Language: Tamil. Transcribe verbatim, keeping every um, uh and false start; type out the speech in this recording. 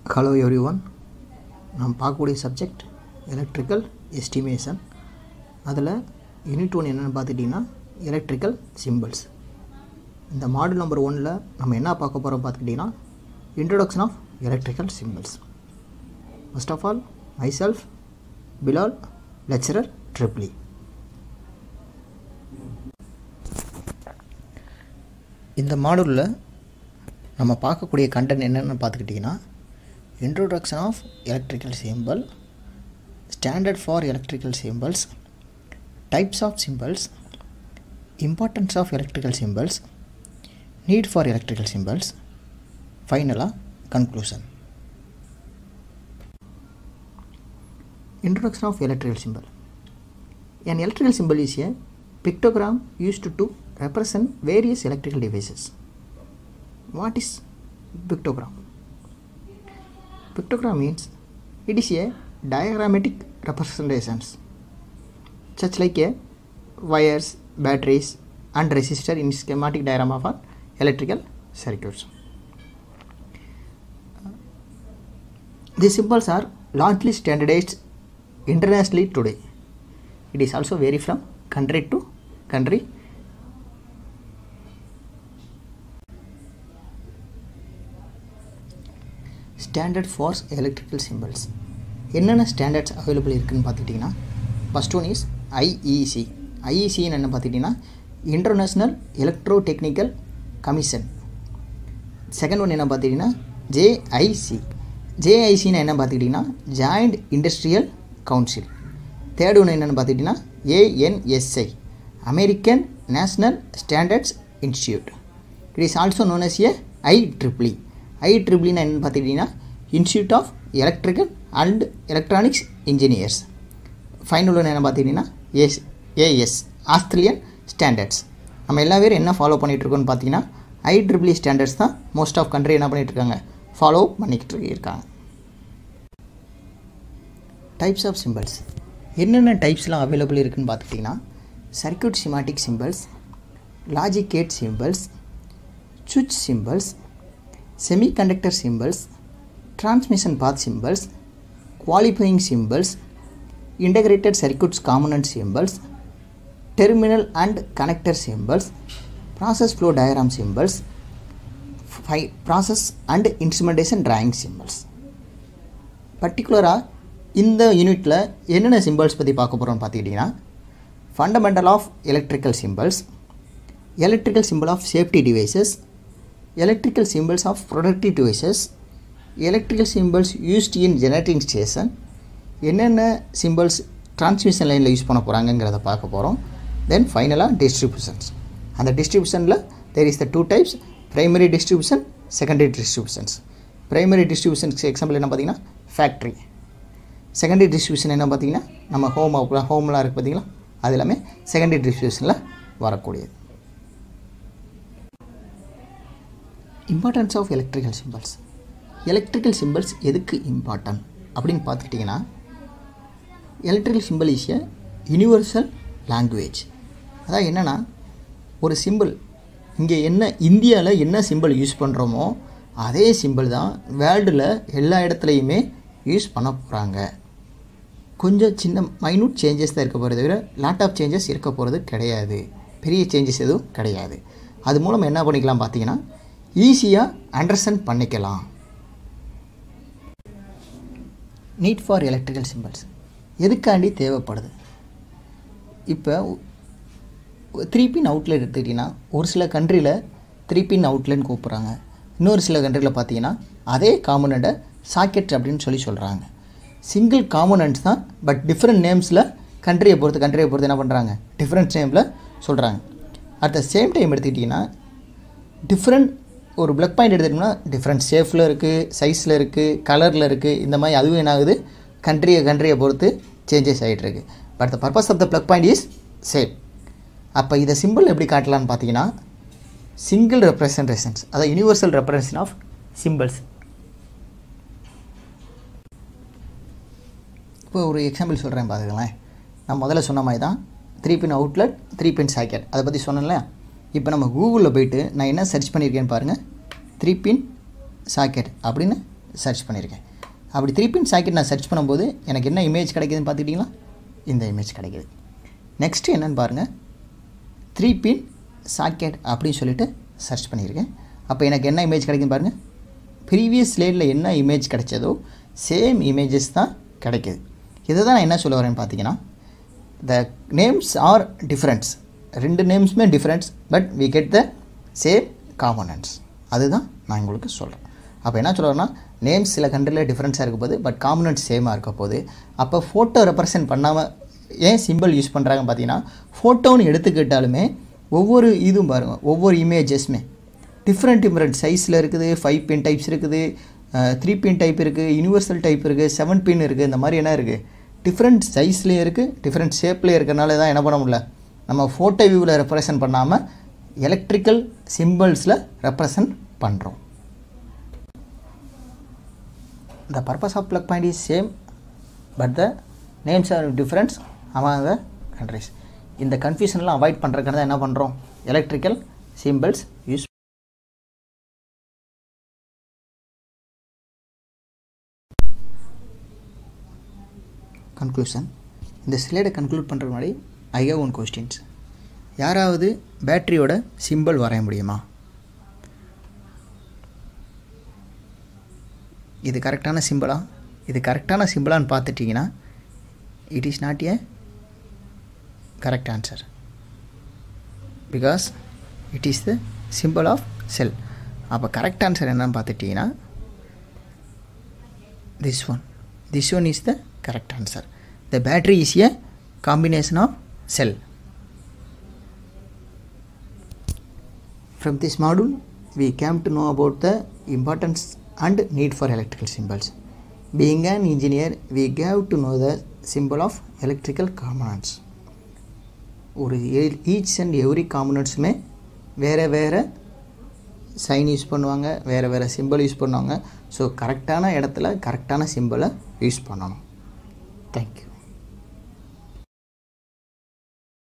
Hello everyone. நாம் பார்க்கக்கூடிய சப்ஜெக்ட் எலக்ட்ரிக்கல் எஸ்டிமேஷன். அதில் யூனிட் ஒன் என்னென்னு பார்த்துட்டிங்கன்னா எலக்ட்ரிக்கல் சிம்பிள்ஸ். இந்த மாடல் நம்பர் ஒன்னில் நம்ம என்ன பார்க்க போகிறோம் பார்த்துக்கிட்டிங்கன்னா introduction of electrical symbols. First of all myself Bilal, lecturer ட்ரிப்ளி. இந்த மாடலில் நம்ம பார்க்கக்கூடிய கண்டென்ட் என்னென்னு பார்த்துக்கிட்டிங்கன்னா Introduction of electrical symbol, standard for electrical symbols, types of symbols, importance of electrical symbols, need for electrical symbols, finally conclusion. Introduction of electrical symbol. An electrical symbol is a pictogram used to represent various electrical devices. What is pictogram? Pictogram means it is a diagrammatic representations such like a wires, batteries and resistor in schematic diagram of electrical circuits. These symbols are largely standardized internationally today. It is also vary from country to country. Standard for electrical symbols. என்னென்ன ஸ்டாண்டர்ட்ஸ் அவைலபிள் இருக்குதுன்னு பார்த்துக்கிட்டிங்கன்னா ஃபஸ்ட் ஒன் இஸ் ஐஇசி. ஐஇசின்னு என்ன பார்த்துக்கிட்டிங்கன்னா international electro technical commission. Second one என்ன பார்த்துக்கிட்டிங்கன்னா ஜேஐசி. ஜேஐசின்னு என்ன பார்த்துக்கிட்டிங்கன்னா ஜாயிண்ட் இண்டஸ்ட்ரியல் கவுன்சில். தேர்ட் ஒன்று என்னென்னு பார்த்துக்கிட்டிங்கன்னா ANSI, American national standards institute. It is also known as a I triple E. I triple இன்னு என்னென்னு பார்த்துக்கிட்டிங்கன்னா institute of electrical and electronics engineers. Final ஒன்று என்ன பார்த்துக்கிட்டிங்கன்னா எஸ் ஏஎஸ் ஆஸ்திரேலியன் ஸ்டாண்டர்ட்ஸ். நம்ம எல்லா பேரும் என்ன ஃபாலோ பண்ணிகிட்ருக்கோன்னு பார்த்தீங்கன்னா ஐ ட்ரிபிள் இ ஸ்டாண்டர்ட்ஸ் தான் மோஸ்ட் ஆஃப் கண்ட்ரி என்ன பண்ணிகிட்ருக்காங்க, ஃபாலோ பண்ணிக்கிட்டு இருக்காங்க. Types of symbols. என்னென்ன டைப்ஸ்லாம் அவைலபிள் இருக்குதுன்னு பார்த்துக்கிட்டிங்கன்னா circuit schematic symbols, logic gate symbols, சுவிட்ச் symbols, semiconductor symbols, transmission path symbols, qualifying symbols, integrated circuits component symbols, terminal and connector symbols, process flow diagram symbols, process and instrumentation drawing symbols. பர்டிகுலராக இந்த யூனிட்டில் என்னென்ன சிம்பிள்ஸ் பற்றி பார்க்க போகிறோம்னு பார்த்துக்கிட்டிங்கன்னா fundamental of electrical symbols, electrical symbol of safety devices, electrical symbols of productive devices, electrical symbols used in generating station, என்னென்ன சிம்பிள்ஸ் டிரான்ஸ்மிஷன் லைனில் யூஸ் பண்ண போகிறாங்கங்கிறத பார்க்க போகிறோம். தென் ஃபைனலாக டிஸ்ட்ரிபியூஷன்ஸ். அந்த டிஸ்ட்ரிபியூஷனில் there is the two types, primary distribution, secondary distributions. Primary டிஸ்ட்ரிபியூஷன்ஸ்க்கு எக்ஸாம்பிள் என்ன பார்த்தீங்கன்னா ஃபேக்ட்ரி. செகண்டரி டிஸ்ட்ரிபியூஷன் என்ன பார்த்தீங்கன்னா நம்ம ஹோம் ஹோம்லாம் இருக்குது பார்த்தீங்களா, அது எல்லாமே செகண்டரி டிஸ்ட்ரிபியூஷனில் வரக்கூடியது. Importance of electrical symbols. Electrical symbols எதுக்கு இம்பார்ட்டன்ட் அப்படின்னு பார்த்துக்கிட்டிங்கன்னா electrical symbol is a universal language. அதாவது என்னென்னா ஒரு சிம்பிள் இங்கே என்ன இந்தியாவில் என்ன சிம்பிள் யூஸ் பண்ணுறோமோ அதே சிம்பிள் தான் வேர்ல்டில் எல்லா இடத்துலையுமே யூஸ் பண்ண போகிறாங்க. கொஞ்சம் சின்ன மைனூட் சேஞ்சஸ் தான் இருக்க போகிறத விட லாட் ஆஃப் சேஞ்சஸ் இருக்க போகிறது கிடையாது. பெரிய சேஞ்சஸ் எதுவும் கிடையாது. அது மூலம் என்ன பண்ணிக்கலாம் பார்த்தீங்கன்னா ஈஸியாக அண்டர்ஸ்டாண்ட் பண்ணிக்கலாம். நீட் ஃபார் எலக்ட்ரிக்கல் சிம்பிள்ஸ் எதுக்காண்டி தேவைப்படுது? இப்போ த்ரீ பின் அவுட்லெட் எடுத்துக்கிட்டிங்கன்னா ஒரு சில கண்ட்ரியில் த்ரீ பின் அவுட்லெட்னு கூப்பிட்றாங்க. இன்னொரு சில கண்ட்ரியில் பார்த்தீங்கன்னா அதே காம்பனண்ட்டை சாக்கெட் அப்படின்னு சொல்லி சொல்கிறாங்க. சிங்கிள் காம்பனண்ட்ஸ் தான், பட் டிஃப்ரெண்ட் நேம்ஸில் கண்ட்ரியை பொறுத்து கண்ட்ரியை பொறுத்து என்ன பண்ணுறாங்க டிஃப்ரெண்ட் நேமில் சொல்கிறாங்க. அட் த சேம் டைம் எடுத்துக்கிட்டிங்கன்னா டிஃப்ரெண்ட் ஒரு ப்ளக் பாயிண்ட் எடுத்துக்கிட்டோம்னா டிஃப்ரெண்ட் ஷேஃபில் இருக்குது, சைஸில் இருக்குது, கலரில் இருக்குது. இந்த மாதிரி அதுவும் என்ன ஆகுது கண்ட்ரியை கண்ட்ரியை பொறுத்து சேஞ்சஸ் ஆகிட்டுருக்கு. But the purpose of the plug point is same. அப்போ இதை சிம்பிள் எப்படி காட்டலான்னு பார்த்தீங்கன்னா சிங்கிள் ரெப்ரசன்டேஷன்ஸ், அதாவது யூனிவர்சல் ரெப்ரசன்டேஷன் ஆஃப் சிம்பிள்ஸ். இப்போ ஒரு எக்ஸாம்பிள் சொல்கிறேன் பார்த்துக்கலாம். நான் முதல்ல சொன்ன மாதிரி தான் three pin outlet, three pin socket, அதை பற்றி சொன்னேன்ல. இப்போ நம்ம கூகுளில் போய்ட்டு நான் என்ன சர்ச் பண்ணியிருக்கேன்னு பாருங்கள். த்ரீ பின் சாக்கெட் அப்படின்னு சர்ச் பண்ணியிருக்கேன். அப்படி த்ரீ பின் சாக்கெட் நான் சர்ச் பண்ணும்போது எனக்கு என்ன இமேஜ் கிடைக்குதுன்னு பார்த்துக்கிட்டிங்களா? இந்த இமேஜ் கிடைக்குது. நெக்ஸ்ட்டு என்னென்னு பாருங்கள், த்ரீ பின் சாக்கெட் அப்படின்னு சொல்லிட்டு சர்ச் பண்ணியிருக்கேன். அப்போ எனக்கு என்ன இமேஜ் கிடைக்குன்னு பாருங்கள். ப்ரீவியஸ் ஸ்லைடில் என்ன இமேஜ் கிடைச்சதோ சேம் இமேஜஸ் தான் கிடைக்கிது. இதை தான் நான் என்ன சொல்ல வரேன்னு பார்த்தீங்கன்னா, த நேம்ஸ் ஆர் டிஃப்ரெண்ட்ஸ், ரெண்டு நேம்ஸுமே differents, but we get the same components. அதுதான் நான் உங்களுக்கு சொல்கிறேன். அப்போ என்ன சொல்கிறேன்னா, நேம்ஸ் சில கண்ட்ரியில் டிஃப்ரென்ஸாக இருக்க போது, பட் காம்பனன்ட்ஸ் சேமாக இருக்க போது. அப்போ ஃபோட்டோ ரெப்ரசன்ட் பண்ணாமல் ஏன் சிம்பிள் யூஸ் பண்ணுறாங்கன்னு பார்த்தீங்கன்னா, ஃபோட்டோன்னு எடுத்துக்கிட்டாலுமே ஒவ்வொரு இதுவும் பாருங்கள், ஒவ்வொரு இமேஜஸ்மே டிஃப்ரெண்ட் டிஃப்ரெண்ட் சைஸில் இருக்குது. ஃபைவ் பின் டைப்ஸ் இருக்குது, த்ரீ பின் டைப் இருக்குது, யூனிவர்சல் டைப் இருக்குது, செவன் பின் இருக்குது. இந்த மாதிரி என்ன இருக்குது, டிஃப்ரெண்ட் சைஸ்லேயே இருக்குது, டிஃப்ரெண்ட் ஷேப்லேயே இருக்கிறனால தான் என்ன பண்ண முடியல, நம்ம ஃபோட்டோ வியூவில் ரெப்ரசன்ட் பண்ணாமல் எலக்ட்ரிக்கல் சிம்பிள்ஸில் ரெப்ரசன்ட் பண்ணுறோம். The purpose of plug point is same, but the names are different among the countries. இந்த கன்ஃபியூஷன்லாம் அவாய்ட் பண்ணுறதுக்காக தான் என்ன பண்ணுறோம், எலக்ட்ரிக்கல் சிம்பிள்ஸ் யூஸ். கன்க்ளூஷன். இந்த ஸ்லைடை கன்க்ளூட் பண்ணுற முன்னாடி ஐ ஹேவ் ஒன் கொஸ்டின்ஸ். யாராவது பேட்டரியோட சிம்பிள் வரைய முடியுமா? இது கரெக்டான சிம்பிளா? இது கரெக்டான சிம்பிளான்னு பார்த்துட்டிங்கன்னா it is not a correct answer, because it is the symbol of cell. அப்போ கரெக்ட் ஆன்சர் என்னன்னு பார்த்துட்டிங்கன்னா this one. This one is the correct answer. The battery is a combination of cell. From this module, we came to know about the importance and need for electrical symbols. Being an engineer, we have to know the symbol of electrical components. Or each and every components में வேறு வேறு சைன் யூஸ் பண்ணுவாங்க, வேறு வேறு சிம்பிள் யூஸ் பண்ணுவாங்க. ஸோ கரெக்டான இடத்துல கரெக்டான சிம்பிளை யூஸ் பண்ணணும். தேங்க்யூ.